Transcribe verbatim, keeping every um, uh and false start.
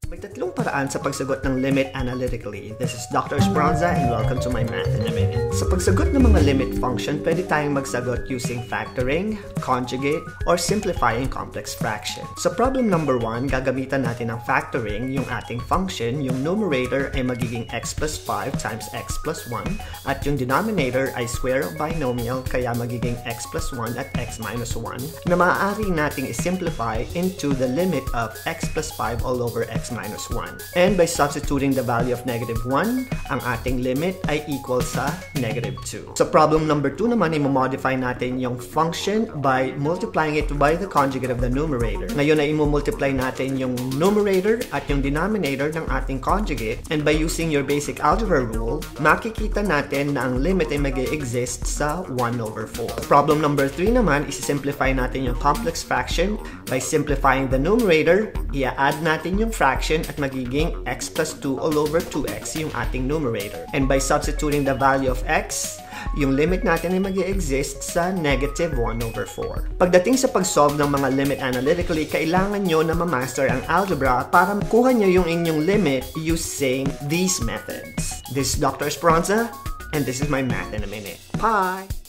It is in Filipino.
May tatlong paraan sa pagsagot ng limit analytically. This is Doctor Esperanza and welcome to my Math in a Minute. Sa pagsagot ng mga limit function, pwede tayong magsagot using factoring, conjugate, or simplifying complex fraction. Sa problem number one, gagamitan natin ng factoring. Yung ating function, yung numerator ay magiging x plus five times x plus one at yung denominator ay square of binomial kaya magiging x plus one at x minus one na maaari nating isimplify into the limit of x plus five all over x minus one. And by substituting the value of negative one, ang ating limit ay equal sa negative two. Sa problem number two naman, i-modify natin yung function by multiplying it by the conjugate of the numerator. Ngayon ay i-multiply natin yung numerator at yung denominator ng ating conjugate, and by using your basic algebra rule, makikita natin na ang limit ay mag-exist sa one over four. Problem number three naman, isi-simplify natin yung complex fraction by simplifying the numerator, i-add natin yung fraction at magiging x plus two all over two x yung ating numerator. And by substituting the value of x, yung limit natin ay mag-exist sa negative one over four. Pagdating sa pag-solve ng mga limit analytically, kailangan nyo na ma-master ang algebra para makuha nyo yung inyong limit using these methods. This is Doctor Esperanza, and this is my Math in a Minute. Bye!